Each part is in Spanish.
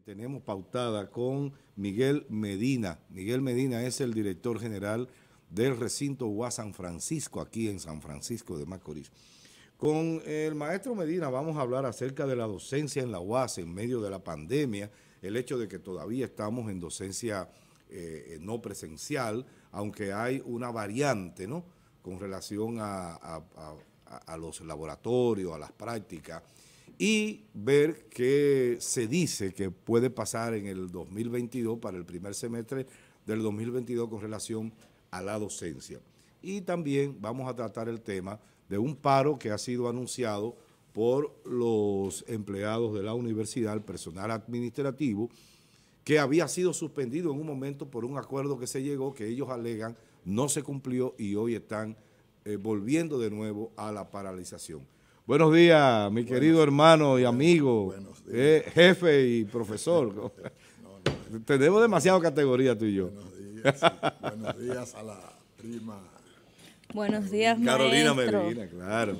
tenemos pautada con Miguel Medina. Miguel Medina es el director general del recinto UAS San Francisco, aquí en San Francisco de Macorís. Con el maestro Medina vamos a hablar acerca de la docencia en la UAS en medio de la pandemia, el hecho de que todavía estamos en docencia no presencial, aunque hay una variante, ¿no?, con relación a los laboratorios, a las prácticas, y ver qué se dice que puede pasar en el 2022, para el primer semestre del 2022 con relación a la docencia. Y también vamos a tratar el tema de un paro que ha sido anunciado por los empleados de la universidad, el personal administrativo, que había sido suspendido en un momento por un acuerdo que se llegó, que ellos alegan no se cumplió y hoy están volviendo de nuevo a la paralización. Buenos días, mi querido hermano y amigo, jefe y profesor. Tenemos demasiada categoría tú y yo. Buenos días a la prima. Buenos días, Carolina maestro. Medina, claro.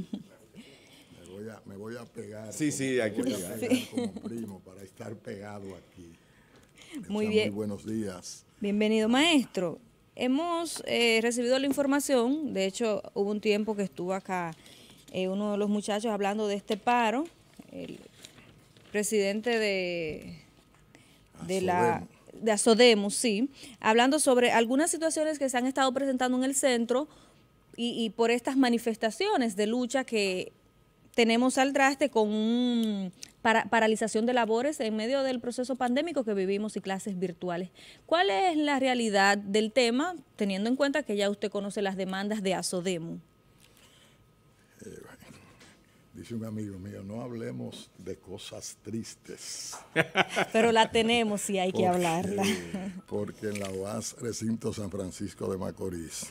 Me voy a pegar. Sí, sí, hay que pegar. Como primo para estar pegado aquí. Muy bien. Muy buenos días. Bienvenido, maestro. Hemos recibido la información, de hecho hubo un tiempo que estuvo acá uno de los muchachos hablando de este paro, el presidente de Asodemu, sí, hablando sobre algunas situaciones que se han estado presentando en el centro y por estas manifestaciones de lucha que tenemos al traste con paralización de labores en medio del proceso pandémico que vivimos y clases virtuales. ¿Cuál es la realidad del tema, teniendo en cuenta que ya usted conoce las demandas de Asodemu? Dice un amigo mío, no hablemos de cosas tristes. Pero la tenemos y hay que hablarla. Porque en la UAS Recinto San Francisco de Macorís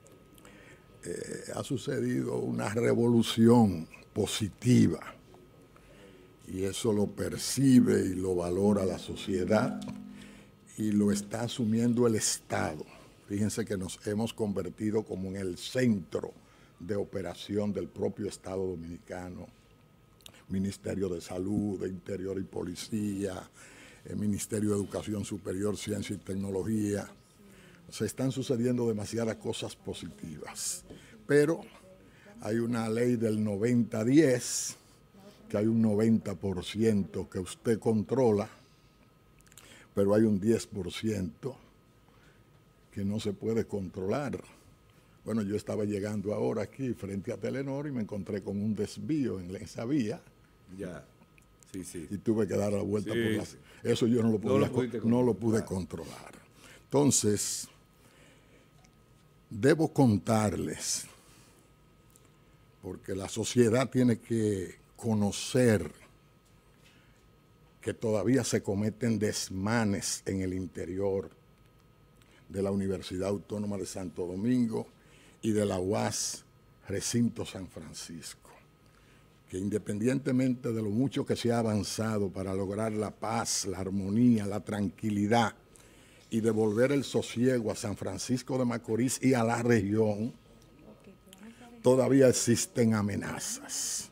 ha sucedido una revolución positiva y eso lo percibe y lo valora la sociedad y lo está asumiendo el Estado. Fíjense que nos hemos convertido como en el centro de operación del propio Estado Dominicano, Ministerio de Salud, de Interior y Policía, el Ministerio de Educación Superior, Ciencia y Tecnología. Se están sucediendo demasiadas cosas positivas, pero hay una ley del 90-10, que hay un 90% que usted controla, pero hay un 10% que no se puede controlar. Bueno, yo estaba llegando ahora aquí frente a Telenor y me encontré con un desvío en esa vía. Ya, sí, sí. Y tuve que dar la vuelta Sí, por la... sí. Eso yo no lo pude controlar. Entonces, debo contarles, porque la sociedad tiene que conocer que todavía se cometen desmanes en el interior de la Universidad Autónoma de Santo Domingo y de la UAS Recinto San Francisco, que independientemente de lo mucho que se ha avanzado para lograr la paz, la armonía, la tranquilidad y devolver el sosiego a San Francisco de Macorís y a la región, todavía existen amenazas.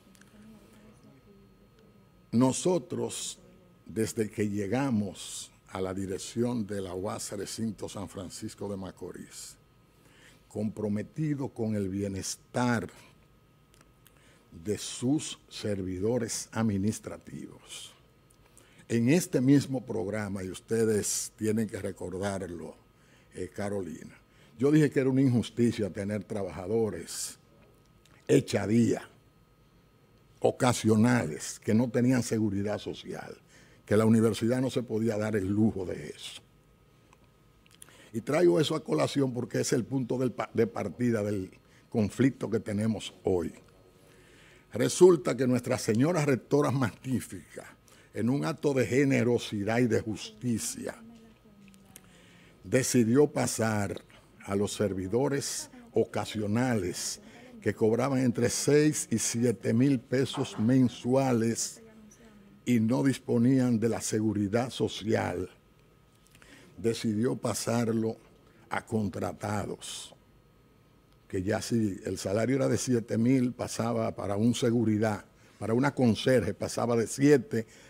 Nosotros, desde que llegamos a la dirección de la UAS Recinto San Francisco de Macorís, comprometido con el bienestar de sus servidores administrativos. En este mismo programa, y ustedes tienen que recordarlo, Carolina, yo dije que era una injusticia tener trabajadores echadía, ocasionales, que no tenían seguridad social, que la universidad no se podía dar el lujo de eso. Y traigo eso a colación porque es el punto de partida del conflicto que tenemos hoy. Resulta que nuestra señora rectora magnífica, en un acto de generosidad y de justicia, decidió pasar a los servidores ocasionales que cobraban entre 6 y 7 mil pesos mensuales y no disponían de la seguridad social, decidió pasarlo a contratados, que ya si el salario era de 7 mil, pasaba para un seguridad, para una conserje, pasaba de 7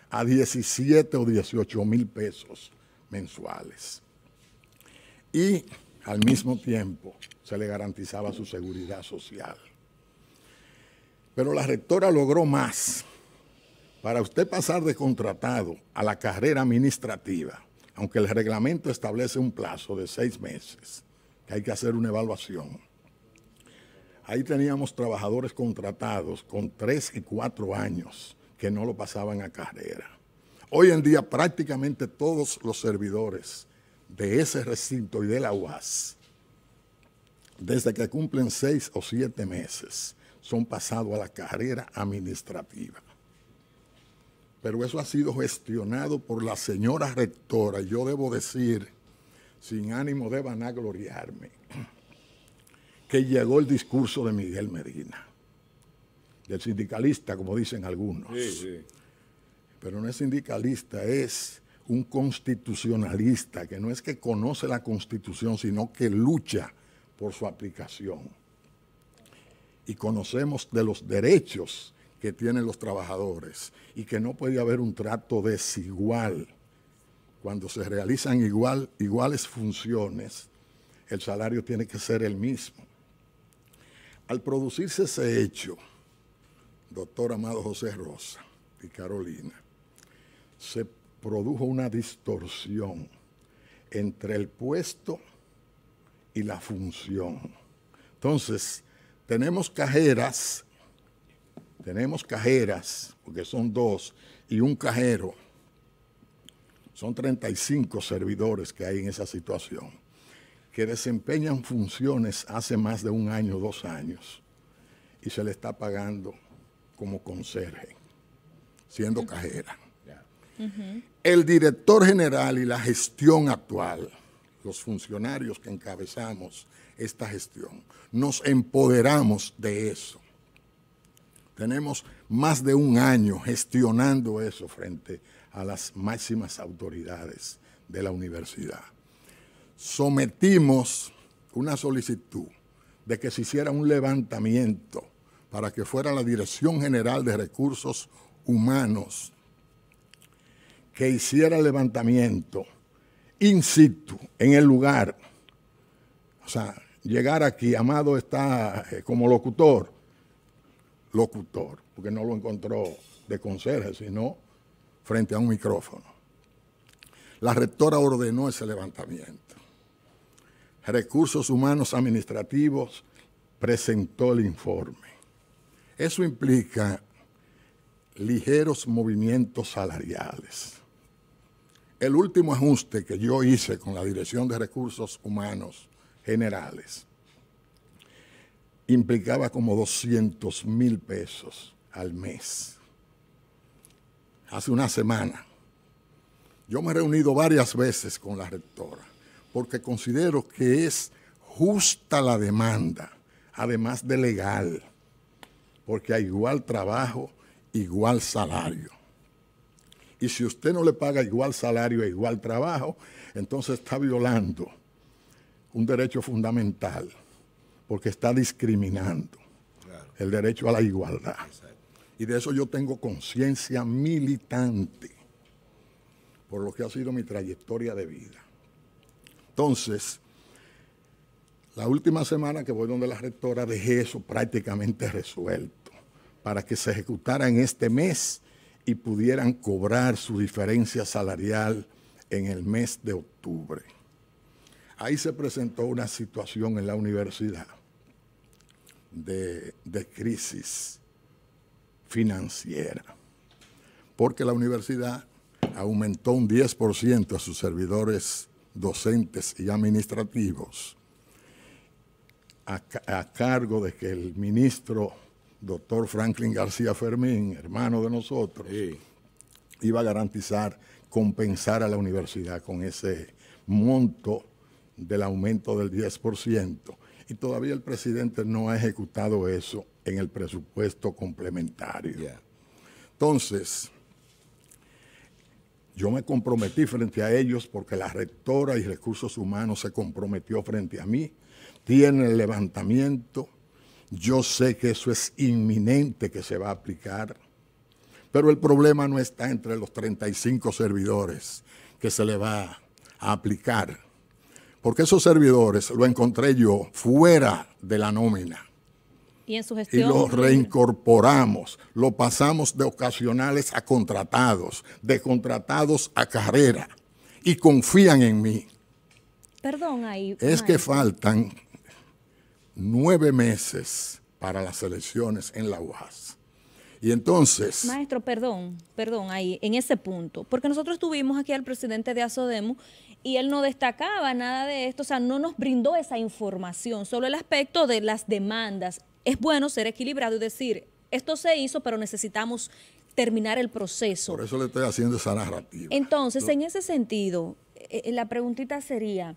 a 17 o 18 mil pesos mensuales. Y al mismo tiempo se le garantizaba su seguridad social. Pero la rectora logró más. Para usted pasar de contratado a la carrera administrativa, aunque el reglamento establece un plazo de 6 meses, que hay que hacer una evaluación. Ahí teníamos trabajadores contratados con 3 y 4 años que no lo pasaban a carrera. Hoy en día prácticamente todos los servidores de ese recinto y de la UAS, desde que cumplen 6 o 7 meses, son pasados a la carrera administrativa. Pero eso ha sido gestionado por la señora rectora, y yo debo decir, sin ánimo de vanagloriarme, que llegó el discurso de Miguel Medina, del sindicalista, como dicen algunos. Sí, sí. Pero no es sindicalista, es un constitucionalista, que no es que conoce la Constitución, sino que lucha por su aplicación. Y conocemos de los derechos que tienen los trabajadores y que no puede haber un trato desigual. Cuando se realizan iguales funciones, el salario tiene que ser el mismo. Al producirse ese hecho, doctor Amado José Rosa y Carolina, se produjo una distorsión entre el puesto y la función. Entonces, tenemos cajeras, porque son 2, y un cajero. Son 35 servidores que hay en esa situación, que desempeñan funciones hace más de 1 año, 2 años, y se le está pagando como conserje, siendo cajera. El director general y la gestión actual, los funcionarios que encabezamos esta gestión, nos empoderamos de eso. Tenemos más de 1 año gestionando eso frente a las máximas autoridades de la universidad. Sometimos una solicitud de que se hiciera un levantamiento para que fuera la Dirección General de Recursos Humanos que hiciera el levantamiento in situ, en el lugar. O sea, llegar aquí, Amado está como locutor, porque no lo encontró de conserje, sino frente a un micrófono. La rectora ordenó ese levantamiento. Recursos Humanos Administrativos presentó el informe. Eso implica ligeros movimientos salariales. El último ajuste que yo hice con la Dirección de Recursos Humanos Generales implicaba como 200,000 pesos al mes. Hace una semana. Yo me he reunido varias veces con la rectora porque considero que es justa la demanda, además de legal, porque a igual trabajo, igual salario. Y si usted no le paga igual salario e igual trabajo, entonces está violando un derecho fundamental, porque está discriminando el derecho a la igualdad. Y de eso yo tengo conciencia militante, por lo que ha sido mi trayectoria de vida. Entonces, la última semana que voy donde la rectora, dejé eso prácticamente resuelto, para que se ejecutara en este mes y pudieran cobrar su diferencia salarial en el mes de octubre. Ahí se presentó una situación en la universidad de crisis financiera, porque la universidad aumentó un 10% a sus servidores docentes y administrativos a cargo de que el ministro doctor Franklin García Fermín, hermano de nosotros, iba a garantizar, compensar a la universidad con ese monto del aumento del 10%. Y todavía el presidente no ha ejecutado eso en el presupuesto complementario. Entonces, yo me comprometí frente a ellos porque la rectora y Recursos Humanos se comprometió frente a mí. Tiene el levantamiento. Yo sé que eso es inminente que se va a aplicar, Pero el problema no está entre los 35 servidores que se le va a aplicar, porque esos servidores lo encontré yo fuera de la nómina. Y en su gestión. Y los reincorporamos, lo pasamos de ocasionales a contratados, de contratados a carrera, y confían en mí. Perdón ahí. Es que faltan 9 meses para las elecciones en la UAS. Y entonces... Maestro, perdón ahí, en ese punto, porque nosotros tuvimos aquí al presidente de ASODEMU y él no destacaba nada de esto, o sea, no nos brindó esa información, solo el aspecto de las demandas. Es bueno ser equilibrado y decir, esto se hizo, pero necesitamos terminar el proceso. Por eso le estoy haciendo esa narrativa. Entonces, en ese sentido, la preguntita sería,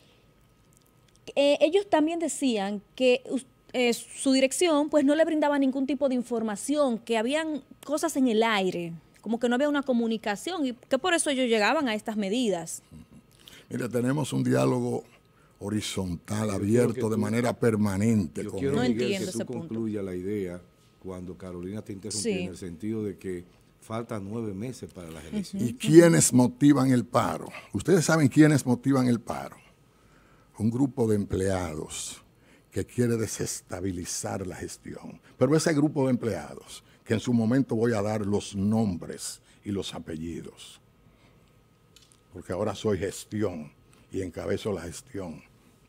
ellos también decían que su dirección pues no le brindaba ningún tipo de información, que habían cosas en el aire, como que no había una comunicación y que por eso ellos llegaban a estas medidas. Mira, tenemos un diálogo horizontal, abierto de manera permanente. Yo quiero, No Miguel, entiendo que ese tú punto. concluyas la idea cuando Carolina te interrumpió, Sí. en el sentido de que faltan 9 meses para las elecciones. ¿Y quiénes motivan el paro? Ustedes saben quiénes motivan el paro. Un grupo de empleados que quiere desestabilizar la gestión. Pero ese grupo de empleados, que en su momento voy a dar los nombres y los apellidos, porque ahora soy gestión y encabezo la gestión,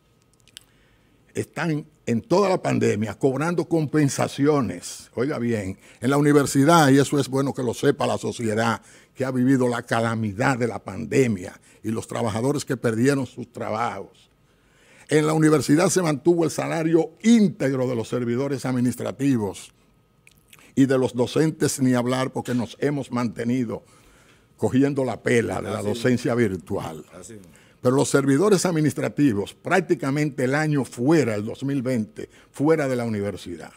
están en toda la pandemia cobrando compensaciones. Oiga bien, en la universidad, y eso es bueno que lo sepa la sociedad, que ha vivido la calamidad de la pandemia y los trabajadores que perdieron sus trabajos. En la universidad se mantuvo el salario íntegro de los servidores administrativos y de los docentes ni hablar, porque nos hemos mantenido cogiendo la pela de la docencia virtual. Pero los servidores administrativos, prácticamente el año fuera, el 2020, fuera de la universidad,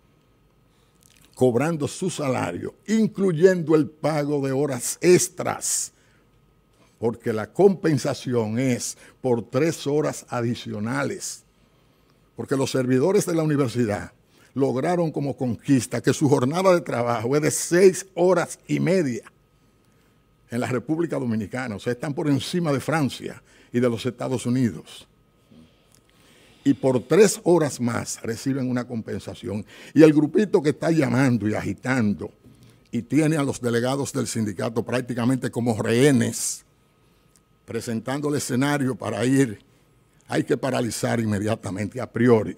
cobrando su salario, incluyendo el pago de horas extras, porque la compensación es por 3 horas adicionales, porque los servidores de la universidad lograron como conquista que su jornada de trabajo es de 6 horas y media en la República Dominicana, o sea, están por encima de Francia y de los Estados Unidos. Y por 3 horas más reciben una compensación. Y el grupito que está llamando y agitando y tiene a los delegados del sindicato prácticamente como rehenes, presentando el escenario para ir, hay que paralizar inmediatamente, a priori.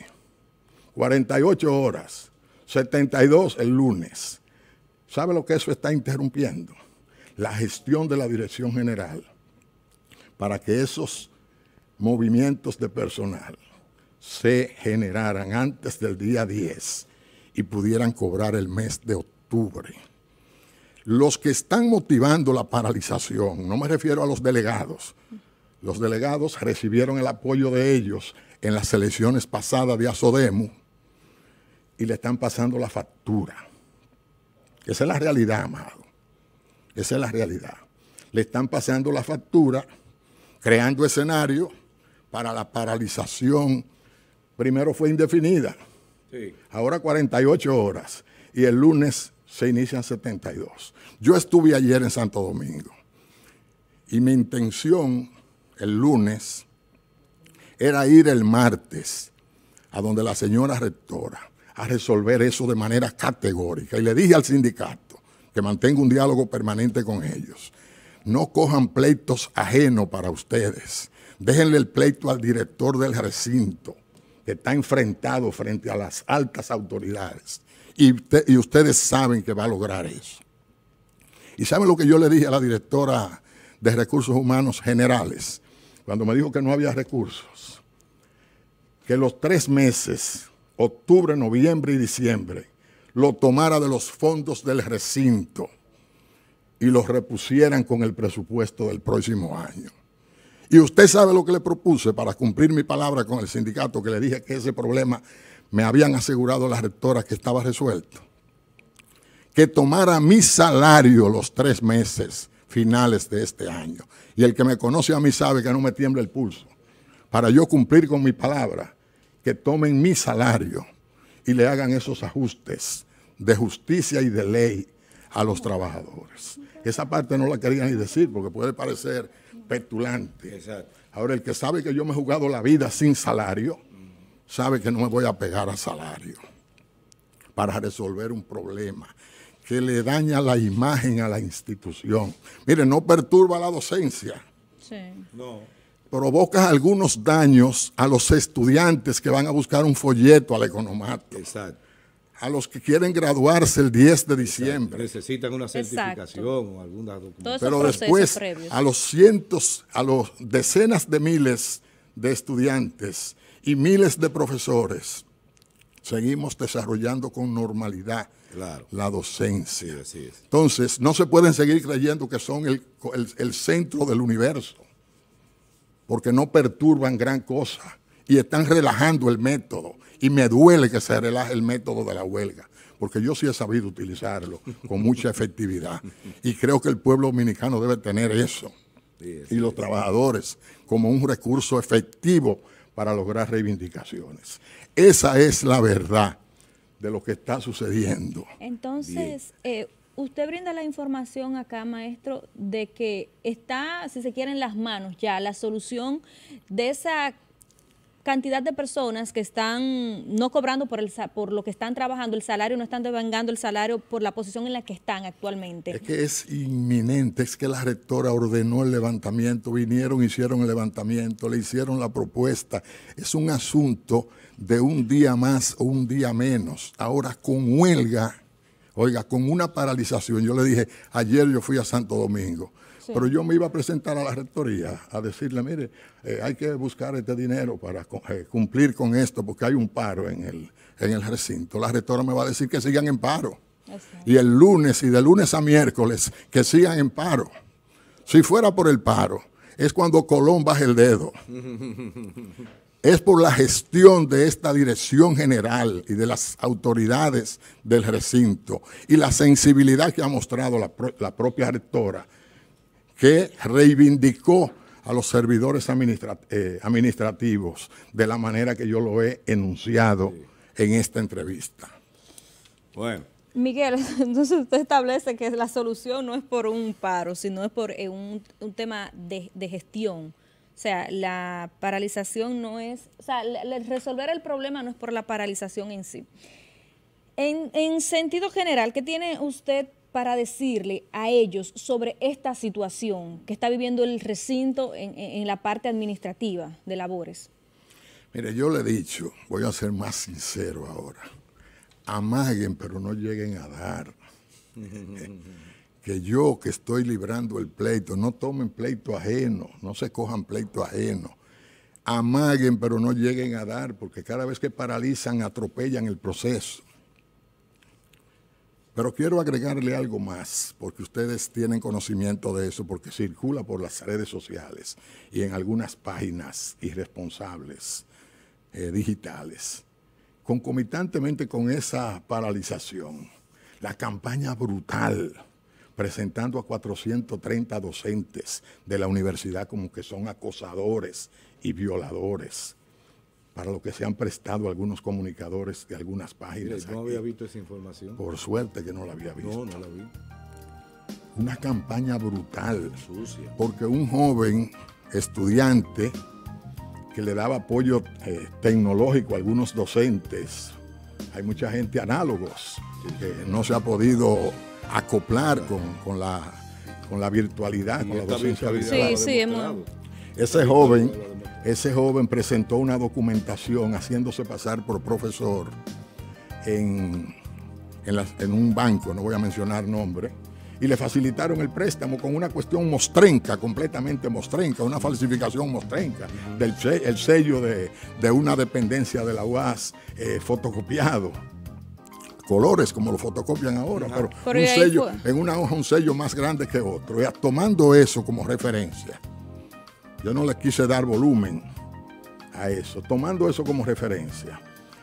48 horas, 72 el lunes. ¿Sabe lo que eso está interrumpiendo? La gestión de la dirección general para que esos movimientos de personal se generaran antes del día 10 y pudieran cobrar el mes de octubre. Los que están motivando la paralización, no me refiero a los delegados recibieron el apoyo de ellos en las elecciones pasadas de ASODEMU y le están pasando la factura. Esa es la realidad, amado. Esa es la realidad. Le están pasando la factura, creando escenario para la paralización. Primero fue indefinida, sí. Ahora 48 horas y el lunes se inician 72. Yo estuve ayer en Santo Domingo y mi intención el lunes era ir el martes a donde la señora rectora a resolver eso de manera categórica. Y le dije al sindicato que mantenga un diálogo permanente con ellos. No cojan pleitos ajenos para ustedes. Déjenle el pleito al director del recinto, que está enfrentado frente a las altas autoridades. Y ustedes saben que va a lograr eso. ¿Y saben lo que yo le dije a la directora de Recursos Humanos Generales cuando me dijo que no había recursos? Que los 3 meses, octubre, noviembre y diciembre, lo tomara de los fondos del recinto y los repusieran con el presupuesto del próximo año. Y usted sabe lo que le propuse para cumplir mi palabra con el sindicato, que le dije que ese problema me habían asegurado las rectoras que estaba resuelto. Que tomara mi salario los 3 meses finales de este año. Y el que me conoce a mí sabe que no me tiembla el pulso. Para yo cumplir con mi palabra, que tomen mi salario y le hagan esos ajustes de justicia y de ley a los trabajadores. Esa parte no la quería ni decir porque puede parecer petulante. Exacto. Ahora, el que sabe que yo me he jugado la vida sin salario, sabe que no me voy a pegar a salario para resolver un problema que le daña la imagen a la institución. Mire, no perturba la docencia. Sí. No. Provoca algunos daños a los estudiantes que van a buscar un folleto al economato, Exacto. a los que quieren graduarse el 10 de diciembre. Necesitan una certificación o alguna Todo documentación. eso Pero procesos después, previos. a los decenas de miles de estudiantes y miles de profesores, seguimos desarrollando con normalidad Claro. la docencia. Sí, así es. Entonces, no se pueden seguir creyendo que son el centro del universo, porque no perturban gran cosa y están relajando el método. Y me duele que se relaje el método de la huelga, porque yo sí he sabido utilizarlo con mucha efectividad. Y creo que el pueblo dominicano debe tener eso, Sí, y los trabajadores, como un recurso efectivo para lograr reivindicaciones. Esa es la verdad de lo que está sucediendo. Entonces, usted brinda la información acá, maestro, de que está, si se quiere, en las manos ya la solución de esa cantidad de personas que están no cobrando por lo que están trabajando, el salario, no están devengando el salario por la posición en la que están actualmente. Es que es inminente, es que la rectora ordenó el levantamiento, vinieron, hicieron el levantamiento, le hicieron la propuesta. Es un asunto de un día más o un día menos. Ahora con huelga, oiga, con una paralización. Yo le dije, ayer yo fui a Santo Domingo, sí, pero yo me iba a presentar a la rectoría a decirle, mire, hay que buscar este dinero para cumplir con esto porque hay un paro en el recinto. La rectora me va a decir que sigan en paro. Y el lunes y de lunes a miércoles que sigan en paro. Si fuera por el paro, es cuando Colón baja el dedo. Es por la gestión de esta dirección general y de las autoridades del recinto y la sensibilidad que ha mostrado la propia rectora, que reivindicó a los servidores administrativos de la manera que yo lo he enunciado en esta entrevista. Bueno. Miguel, entonces usted establece que la solución no es por un paro, sino es por un tema de gestión. O sea, la paralización no es, o sea, resolver el problema no es por la paralización en sí. En sentido general, ¿qué tiene usted para decirle a ellos sobre esta situación que está viviendo el recinto en la parte administrativa de labores? Mire, yo le he dicho, voy a ser más sincero ahora, amaguen pero no lleguen a dar. Que yo que estoy librando el pleito, no tomen pleito ajeno, no se cojan pleito ajeno. Amaguen pero no lleguen a dar, porque cada vez que paralizan atropellan el proceso. Pero quiero agregarle algo más, porque ustedes tienen conocimiento de eso, porque circula por las redes sociales y en algunas páginas irresponsables digitales. Concomitantemente con esa paralización, la campaña brutal, presentando a 430 docentes de la universidad como que son acosadores y violadores, para lo que se han prestado algunos comunicadores de algunas páginas. No había visto esa información. Por suerte que no la había visto. No la vi. Una campaña brutal, sucia, porque un joven estudiante que le daba apoyo tecnológico a algunos docentes, hay mucha gente análogos que no se ha podido acoplar con la virtualidad, con la docencia virtual. Sí, ese joven presentó una documentación haciéndose pasar por profesor en un banco, no voy a mencionar nombre, y le facilitaron el préstamo con una cuestión mostrenca, completamente mostrenca, una falsificación mostrenca, el sello de una dependencia de la UAS fotocopiado. Colores como lo fotocopian ahora, pero un sello, en una hoja un sello más grande que otro. Y tomando eso como referencia, yo no le quise dar volumen a eso, tomando eso como referencia,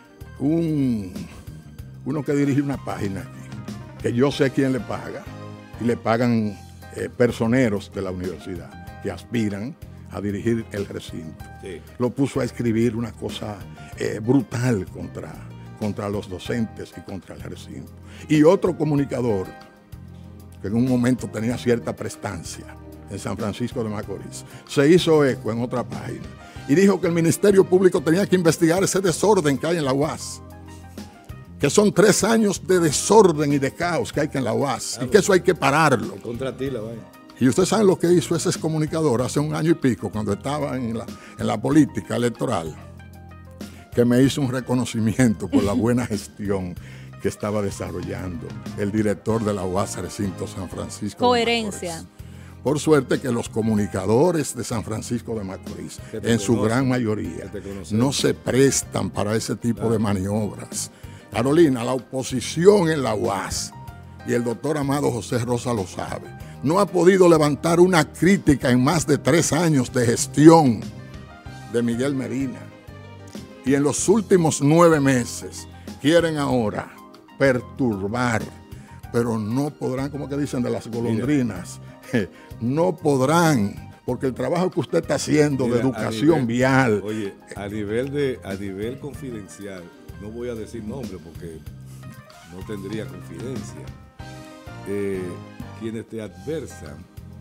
uno que dirige una página aquí, que yo sé quién le paga, y le pagan personeros de la universidad que aspiran a dirigir el recinto. Sí. Lo puso a escribir una cosa brutal contra los docentes y contra el recinto. Y otro comunicador que en un momento tenía cierta prestancia en San Francisco de Macorís, se hizo eco en otra página y dijo que el Ministerio Público tenía que investigar ese desorden que hay en la UAS, que son 3 años de desorden y de caos que hay en la UAS, y que eso hay que pararlo. Contra ti la vaina. Y ustedes saben lo que hizo ese excomunicador hace 1 año y pico, cuando estaba en la política electoral, que me hizo un reconocimiento por la buena gestión que estaba desarrollando el director de la UAS Recinto San Francisco. Coherencia. De Macorís. Por suerte que los comunicadores de San Francisco de Macorís, en su gran mayoría, no se prestan para ese tipo de maniobras. Carolina, la oposición en la UAS, y el doctor Amado José Rosa lo sabe, no ha podido levantar una crítica en más de 3 años de gestión de Miguel Medina. Y en los últimos 9 meses quieren ahora perturbar, pero no podrán, como que dicen de las golondrinas, no podrán, porque el trabajo que usted está haciendo de educación vial. Oye, a nivel confidencial, no voy a decir nombre porque no tendría confidencia. Quienes te adversan,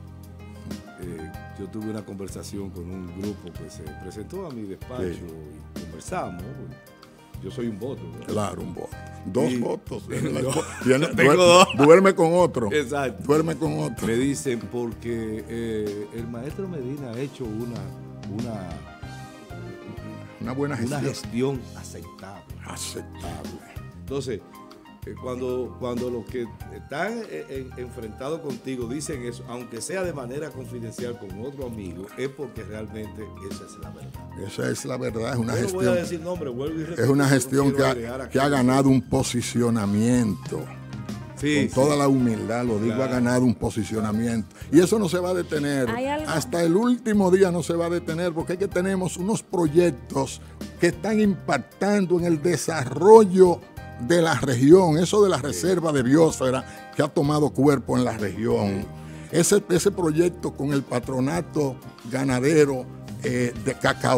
yo tuve una conversación con un grupo que se presentó a mi despacho, sí, y conversamos. Yo soy un voto, ¿verdad? Claro, un voto. 2 votos. Tengo 2. Duerme con otro. Exacto. Duerme con otro. Me dicen porque el maestro Medina ha hecho una buena gestión. Una gestión aceptable. Aceptable. Entonces, cuando los que están enfrentados contigo dicen eso, aunque sea de manera confidencial con otro amigo, es porque realmente esa es la verdad. Esa es la verdad, es una Yo gestión. No voy a decir nombre, vuelvo y repito, es una gestión que ha ganado un posicionamiento. Sí, con toda la humildad, lo digo, claro, ha ganado un posicionamiento. Y eso no se va a detener. Hasta el último día no se va a detener, porque es que tenemos unos proyectos que están impactando en el desarrollo de la región, eso de la reserva de biosfera que ha tomado cuerpo en la región. Ese proyecto con el patronato ganadero de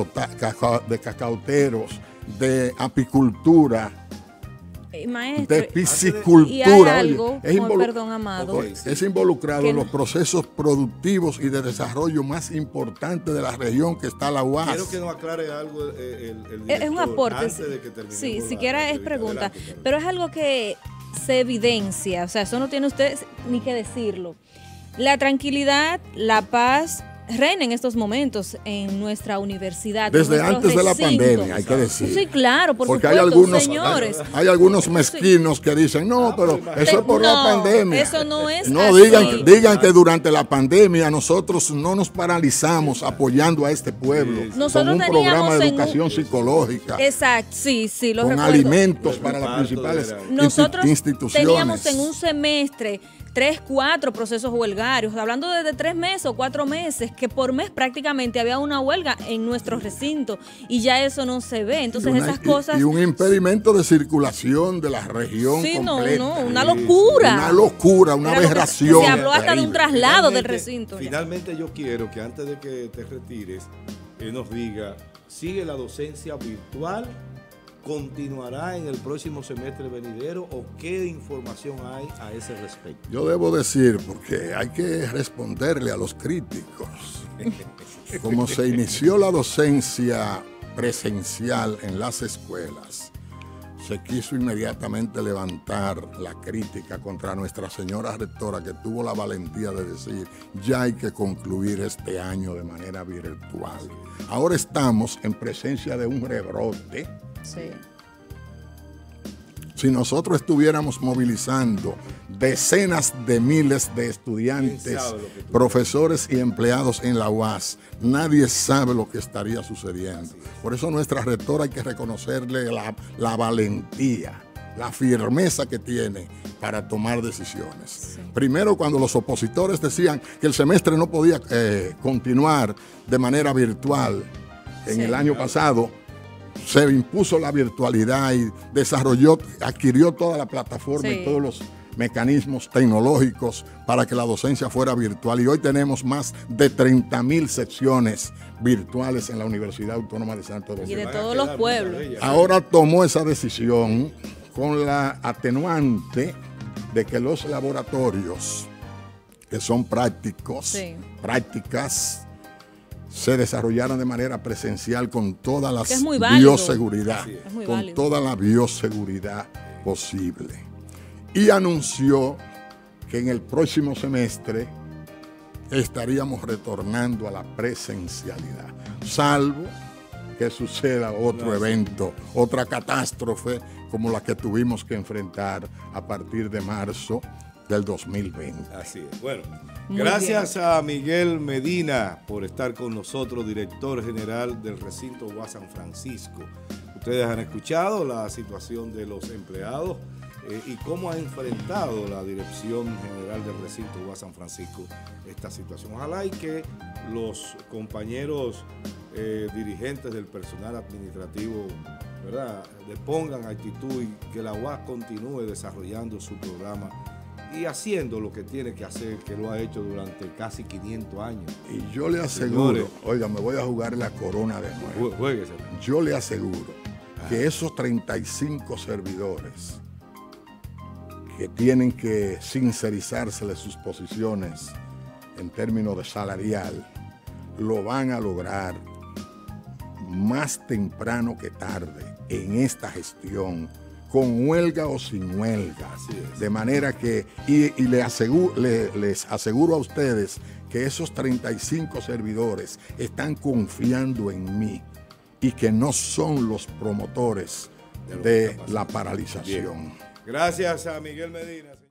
cacauteros, de apicultura, maestro, de piscicultura. Perdón, Amado. Es involucrado en los procesos productivos y de desarrollo más importantes de la región, que está la UAS. Quiero que nos aclare algo el director, es un aporte. Antes de que terminemos. Sí, siquiera es pregunta. Pero es algo que se evidencia, o sea, eso no tiene usted ni que decirlo. La tranquilidad, la paz reina en estos momentos en nuestra universidad. Desde antes de la pandemia, hay que decir. Sí, claro, porque supuesto, señores. Hay algunos mezquinos que dicen, no, pero eso es por la pandemia. Eso no es no, así. digan que durante la pandemia nosotros no nos paralizamos apoyando a este pueblo con un programa de educación psicológica. Exacto, sí, lo con recuerdo. Alimentos para las principales instituciones. Teníamos en un semestre 3, 4 procesos huelgarios, hablando de 3 meses o 4 meses, que por mes prácticamente había una huelga en nuestro recinto, y ya eso no se ve. Entonces esas cosas... Y un impedimento de circulación de la región completa. No, una locura. Una locura, una aberración. Se habló hasta de un traslado del recinto. Finalmente yo quiero que antes de que te retires, nos diga, ¿sigue la docencia virtual? ¿Continuará en el próximo semestre venidero o qué información hay a ese respecto? Yo debo decir, porque hay que responderle a los críticos, como se inició la docencia presencial en las escuelas, se quiso inmediatamente levantar la crítica contra nuestra señora rectora, que tuvo la valentía de decir, ya hay que concluir este año de manera virtual. Ahora estamos en presencia de un rebrote. Sí. Si nosotros estuviéramos movilizando decenas de miles de estudiantes, profesores y empleados en la UAS, nadie sabe lo que estaría sucediendo. Por eso nuestra rectora hay que reconocerle la valentía, la firmeza que tiene para tomar decisiones. Sí. Primero, cuando los opositores decían que el semestre no podía continuar de manera virtual en el año pasado, se impuso la virtualidad y adquirió toda la plataforma y todos los mecanismos tecnológicos para que la docencia fuera virtual. Y hoy tenemos más de 30,000 secciones virtuales en la Universidad Autónoma de Santo Domingo. Y de todos los pueblos. Ahora tomó esa decisión con la atenuante de que los laboratorios que son prácticas, se desarrollaran de manera presencial con todas las bioseguridad, con toda la bioseguridad posible. Y anunció que en el próximo semestre estaríamos retornando a la presencialidad, salvo que suceda otro evento, otra catástrofe como la que tuvimos que enfrentar a partir de marzo del 2020. Así es. Bueno, gracias a Miguel Medina por estar con nosotros, director general del recinto UAS San Francisco. Ustedes han escuchado la situación de los empleados y cómo ha enfrentado la dirección general del recinto UAS San Francisco esta situación. Ojalá y que los compañeros dirigentes del personal administrativo, ¿verdad?, le pongan actitud y que la UAS continúe desarrollando su programa y haciendo lo que tiene que hacer, que lo ha hecho durante casi 500 años. Y yo le aseguro, señores, oiga, me voy a jugar la corona de nuevo. Juéguese. Yo le aseguro que esos 35 servidores que tienen que sincerizárseles sus posiciones en términos de salarial, lo van a lograr más temprano que tarde en esta gestión, con huelga o sin huelga. De manera que, y les aseguro a ustedes que esos 35 servidores están confiando en mí y que no son los promotores de la paralización. Bien. Gracias a Miguel Medina.